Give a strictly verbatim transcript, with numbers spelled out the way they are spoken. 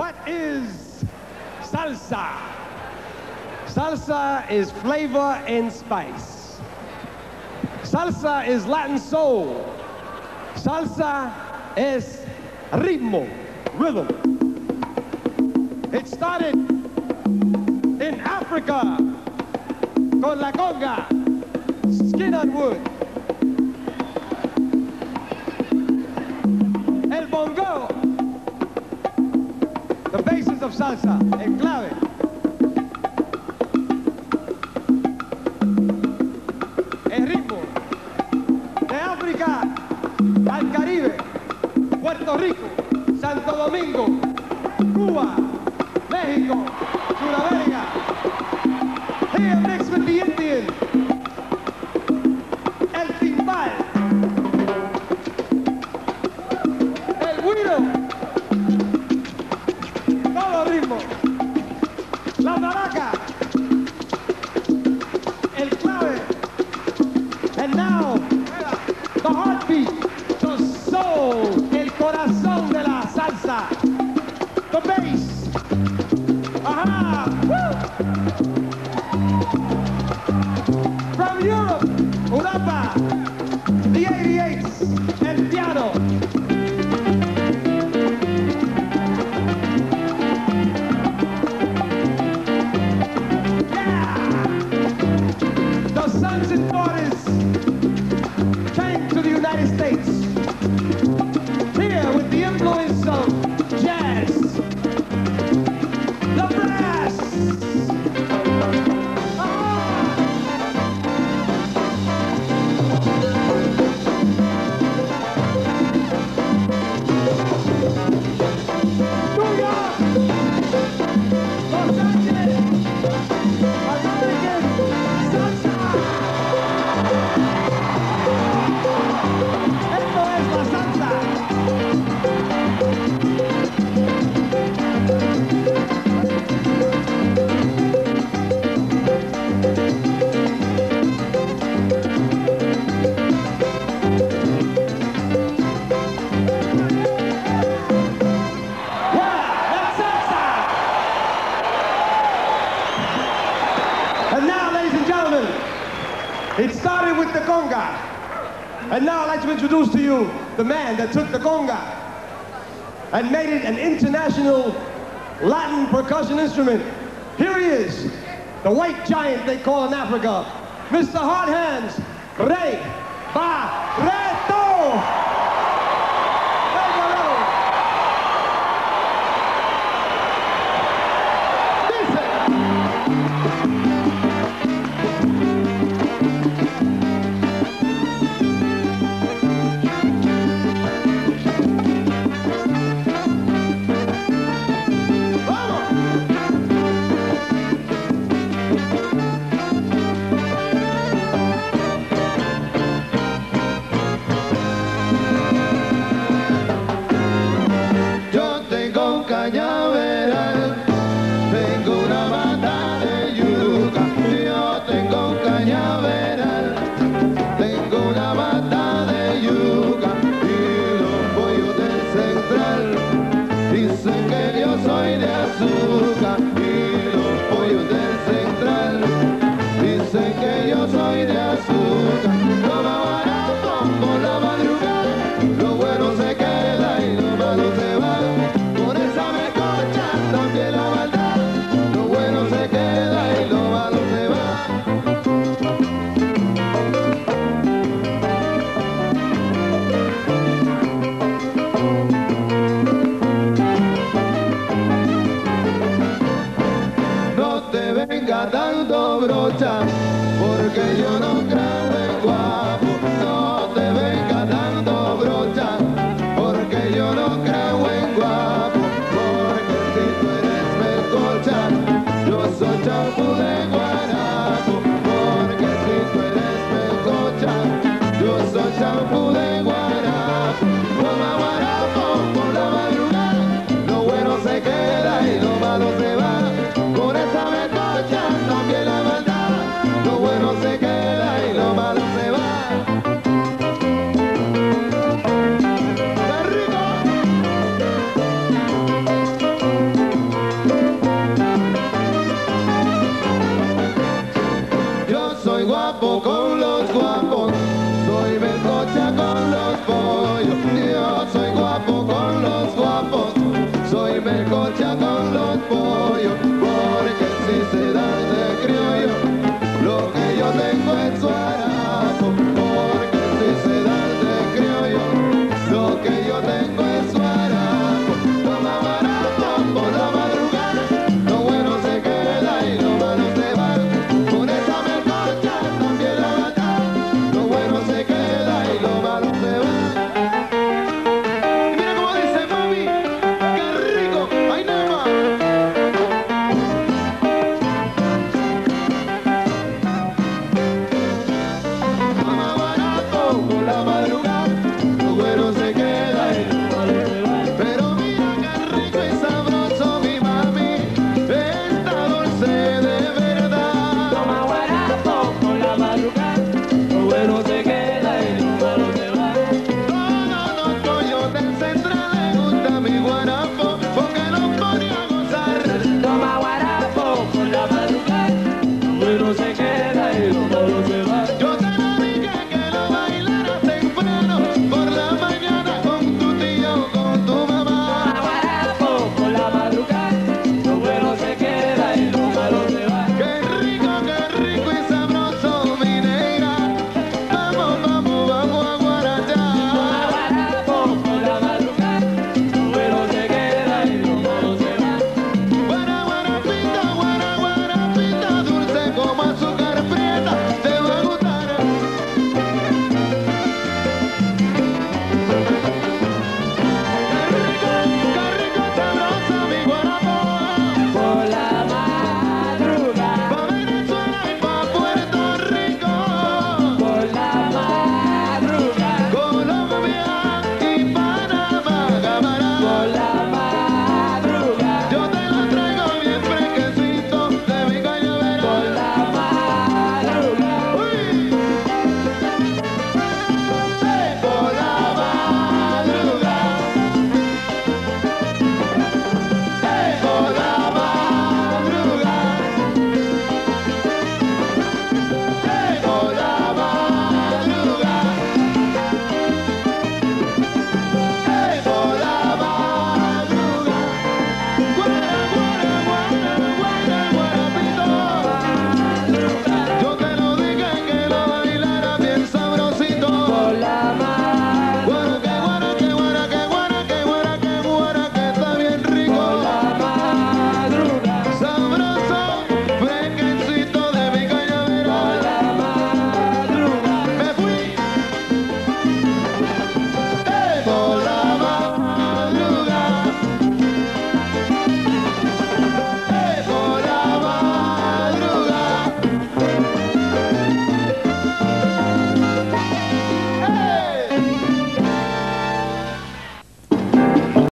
What is salsa? Salsa is flavor and spice. Salsa is Latin soul. Salsa es ritmo, rhythm. It started in Africa con la conga, skin on wood. El bongo, the basis of salsa, el clave. El ritmo de África al Caribe, Puerto Rico, Santo Domingo, Cuba, México, Sudamérica. Here mixed with the Indian, el timbal, el güiro, todo ritmo, la maraca, el clave, and now the heartbeat, the soul, el corazón de la salsa, the bass. Aha! Woo! From Europe, Europa, the eighty-eights, el piano. Yeah! The sons and daughters came to the United States. Here with the influence of jazz, the brass. And now, ladies and gentlemen, it started with the conga. And now I'd like to introduce to you the man that took the conga and made it an international Latin percussion instrument. Here he is, the white giant they call in Africa, Mister Hard Hands Ray Barreto.